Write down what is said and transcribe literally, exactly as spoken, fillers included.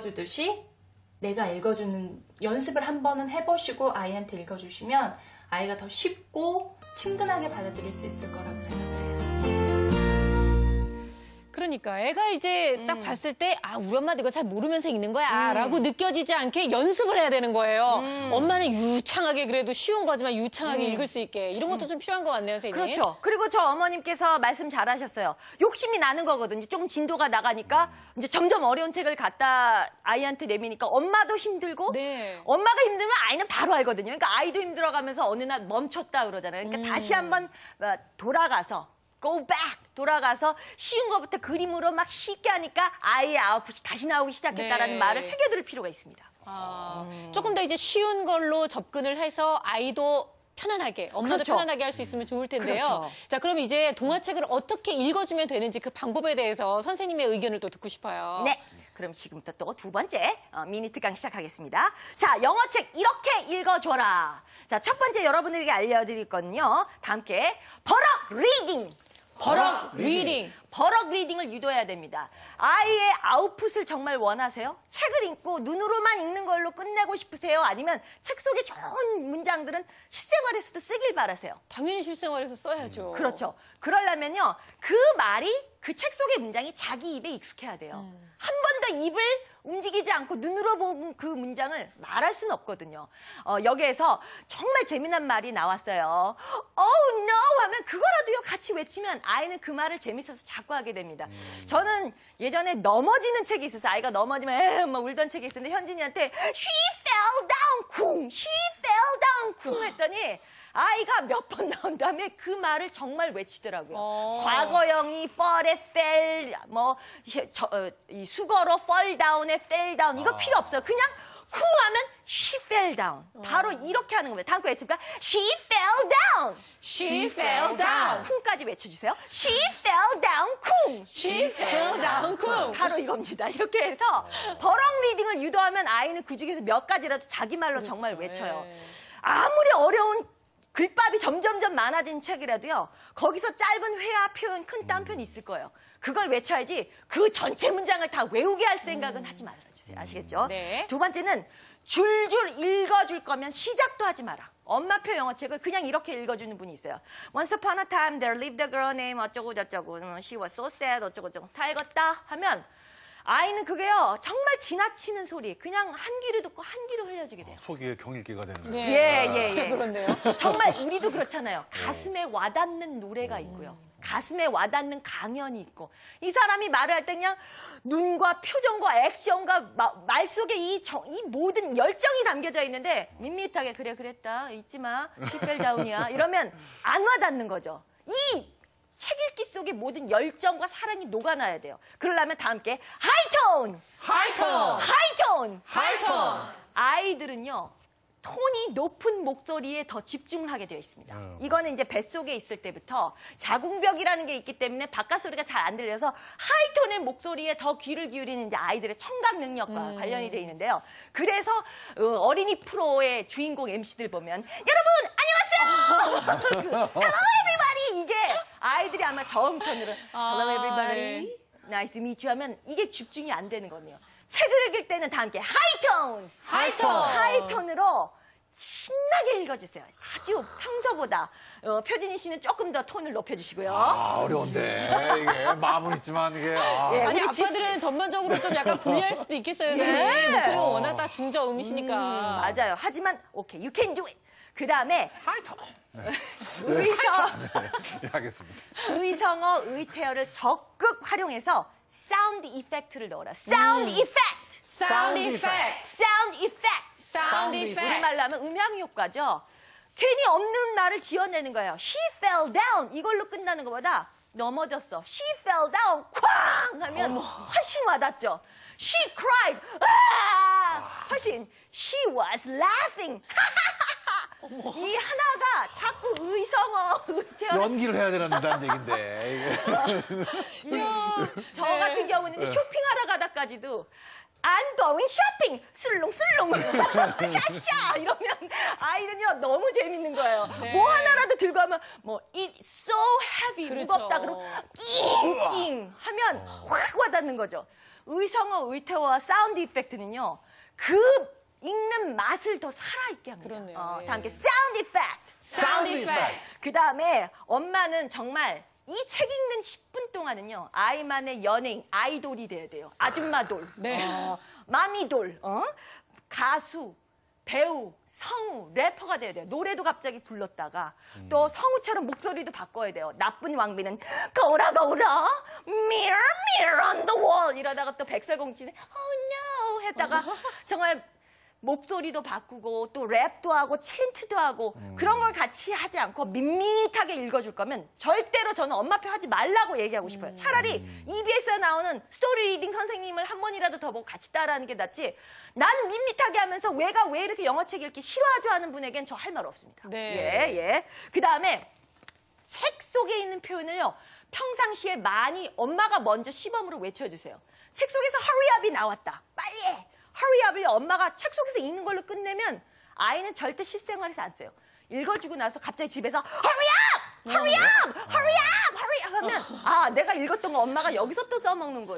읽어주듯이 내가 읽어주는 연습을 한 번은 해보시고 아이한테 읽어주시면 아이가 더 쉽고 친근하게 받아들일 수 있을 거라고 생각을 해요. 그러니까 애가 이제 딱 음. 봤을 때 아, 우리 엄마도 이거 잘 모르면서 읽는 거야 음. 라고 느껴지지 않게 연습을 해야 되는 거예요. 음. 엄마는 유창하게 그래도 쉬운 거지만 유창하게 음. 읽을 수 있게 이런 것도 좀 필요한 것 같네요, 선생님. 그렇죠. 그리고 저 어머님께서 말씀 잘하셨어요. 욕심이 나는 거거든요. 조금 진도가 나가니까 이제 점점 어려운 책을 갖다 아이한테 내미니까 엄마도 힘들고 네. 엄마가 힘들면 아이는 바로 알거든요. 그러니까 아이도 힘들어가면서 어느 날 멈췄다 그러잖아요. 그러니까 음. 다시 한번 돌아가서 go back 돌아가서 쉬운 것부터 그림으로 막 쉽게 하니까 아이의 아웃풋이 다시 나오기 시작했다라는 네. 말을 새겨둘 필요가 있습니다. 아, 음. 조금 더 이제 쉬운 걸로 접근을 해서 아이도 편안하게, 엄마도 그렇죠. 편안하게 할 수 있으면 좋을 텐데요. 그렇죠. 자, 그럼 이제 동화책을 어떻게 읽어주면 되는지 그 방법에 대해서 선생님의 의견을 또 듣고 싶어요. 네. 그럼 지금부터 또 두 번째 어, 미니 특강 시작하겠습니다. 자, 영어책 이렇게 읽어줘라. 자, 첫 번째 여러분들에게 알려드릴 건요. 다 함께 버럭 리딩. 버럭 리딩. 버럭 리딩을 유도해야 됩니다. 아이의 아웃풋을 정말 원하세요? 책을 읽고 눈으로만 읽는 걸로 끝내고 싶으세요? 아니면 책 속에 좋은 문장들은 실생활에서도 쓰길 바라세요? 당연히 실생활에서 써야죠. 그렇죠. 그러려면요, 그 말이 그 책 속의 문장이 자기 입에 익숙해야 돼요. 음. 한 번 더 입을 움직이지 않고 눈으로 본 그 문장을 말할 수는 없거든요. 어, 여기에서 정말 재미난 말이 나왔어요. Oh no! 하면 그거라도요 같이 외치면 아이는 그 말을 재밌어서 자꾸 하게 됩니다. 음. 저는 예전에 넘어지는 책이 있었어요. 아이가 넘어지면 에이 막 울던 책이 있었는데 현진이한테 She fell down 쿵! She fell down 쿵! 했더니 아이가 몇 번 나온 다음에 그 말을 정말 외치더라고요. 어. 과거형이 fall에 fell, 뭐, 저, 어, 이 수거로 fall down에 fell down. 이거 아. 필요 없어요. 그냥 쿵 하면 she fell down. 바로 이렇게 하는 겁니다. 다음 거 외칩니까? She fell down. She fell down. 쿵까지 외쳐주세요. She fell down 쿵. She fell down 쿵. 바로 이겁니다. 이렇게 해서 버럭 리딩을 유도하면 아이는 그 중에서 몇 가지라도 자기 말로 그렇죠. 정말 외쳐요. 예. 아무리 어려운 글밥이 점점점 많아진 책이라도요. 거기서 짧은 회화 표현, 큰 딴편이 있을 거예요. 그걸 외쳐야지 그 전체 문장을 다 외우게 할 생각은 음. 하지 말아주세요. 아시겠죠? 네. 두 번째는 줄줄 읽어줄 거면 시작도 하지 마라. 엄마표 영어책을 그냥 이렇게 읽어주는 분이 있어요. Once upon a time there lived a girl named 어쩌고 저쩌고 she was so sad 어쩌고 저쩌고 다 읽었다 하면 아이는 그게요 정말 지나치는 소리 그냥 한 귀로 듣고 한 귀로 흘려주게 돼요. 속에 경일기가 되는 거예요. 네. 예, 예, 진짜 예. 그렇네요. 정말 우리도 그렇잖아요. 가슴에 와닿는 노래가 있고요. 가슴에 와닿는 강연이 있고 이 사람이 말을 할 때 그냥 눈과 표정과 액션과 마, 말 속에 이, 정, 이 모든 열정이 담겨져 있는데 밋밋하게 그래 그랬다 잊지 마 시펠다운이야 이러면 안 와닿는 거죠. 이 책 읽기 속에 모든 열정과 사랑이 녹아나야 돼요. 그러려면 다 함께 하이톤! 하이톤! 하이톤! 하이톤! 아이들은요. 톤이 높은 목소리에 더 집중을 하게 되어 있습니다. 음. 이거는 이제 뱃속에 있을 때부터 자궁벽이라는 게 있기 때문에 바깥 소리가 잘 안 들려서 하이톤의 목소리에 더 귀를 기울이는 이제 아이들의 청각 능력과 음. 관련이 되어 있는데요. 그래서 어, 어린이 프로의 주인공 엠씨들 보면 여러분 안녕하세요. 그, Hello everybody 이게 아이들이 아마 저음 톤으로 Hello everybody, nice to meet you 하면 이게 집중이 안 되는 거네요. 책을 읽을 때는 다 함께 하이톤! 하이톤! 하이톤으로 신나게 읽어주세요. 아주 평소보다. 어, 표진이 씨는 조금 더 톤을 높여주시고요. 아, 어려운데. 이게 마음은 있지만 이게. 아. 예, 아니 우리 지- 아빠들은 전반적으로 좀 약간 불리할 수도 있겠어요. 예. 선생님. 목소리가 워낙 다 중저음이시니까. 음, 맞아요. 하지만 오케이, you can do it. 그 다음에 하이톤. 의성, 네, 알겠습니다. 의성어, 의태어를 적극 활용해서 사운드 이펙트를 넣어라. 사운드 음. 이펙트! 사운드 이펙트! 사운드 이펙트! 사운드 이펙트! 우리말로 하면 음향 효과죠. 괜히 없는 말을 지어내는 거예요. She fell down 이걸로 끝나는 것보다 넘어졌어. She fell down 쾅 하면 어머. 훨씬 와닿죠. She cried 아! 훨씬 She was laughing 이 하나가 자꾸 의성어 의태어 연기를 해야 된다는 얘긴데. 저 같은 경우는 쇼핑하러 가다까지도 I'm going shopping 술렁술렁 샤샤 이러면 아이는요 너무 재밌는 거예요. 네. 뭐 하나라도 들고 하면 뭐 it's so heavy 그렇죠. 무겁다 그러면 낑낑 하면 확 와닿는 거죠. 의성어, 의태어와 사운드 이펙트는요. 그 읽는 맛을 더 살아있게 합니다. 그렇네요. 어, 예. 다 함께 사운드 이펙트. 사운드 이펙트. 그 다음에 엄마는 정말 이 책 읽는 십 분 동안은요. 아이만의 연예인, 아이돌이 돼야 돼요. 아줌마돌, 네. 어, 마미돌, 어? 가수, 배우, 성우, 래퍼가 돼야 돼요. 노래도 갑자기 불렀다가 또 성우처럼 목소리도 바꿔야 돼요. 나쁜 왕비는 거울아 거울아 mirror mirror on the wall 이러다가 또 백설공주는 oh no 했다가 정말 목소리도 바꾸고 또 랩도 하고 챈트도 하고 그런 걸 같이 하지 않고 밋밋하게 읽어줄 거면 절대로 저는 엄마표 하지 말라고 얘기하고 싶어요. 차라리 이비에스에 나오는 스토리 리딩 선생님을 한 번이라도 더 보고 같이 따라하는 게 낫지 나는 밋밋하게 하면서 왜가 왜 이렇게 영어책 읽기 싫어하죠 하는 분에겐 저 할 말 없습니다. 네. 예, 예. 그 다음에 책 속에 있는 표현을요. 평상시에 많이 엄마가 먼저 시범으로 외쳐주세요. 책 속에서 hurry up이 나왔다. 빨리 해. hurry up을 엄마가 책 속에서 읽는 걸로 끝내면 아이는 절대 실생활에서 안 써요. 읽어주고 나서 갑자기 집에서 hurry up! hurry up! hurry up! hurry up! 하면 아 내가 읽었던 거 엄마가 여기서 또 써먹는 거